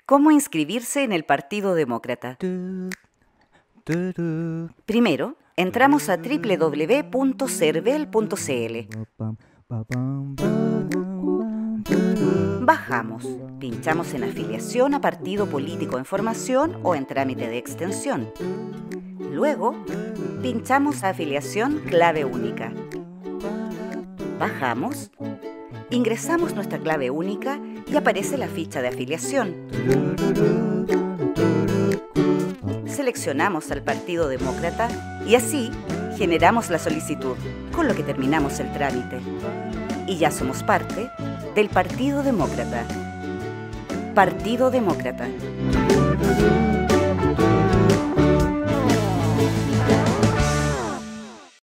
¿Cómo inscribirse en el Partido Demócrata? Primero, entramos a www.cervel.cl. Bajamos, pinchamos en afiliación a partido político en formación o en trámite de extensión. Luego, pinchamos a afiliación clave única. Bajamos, ingresamos nuestra clave única y aparece la ficha de afiliación. Seleccionamos al Partido Demócrata y así generamos la solicitud, con lo que terminamos el trámite. Y ya somos parte del Partido Demócrata. Partido Demócrata.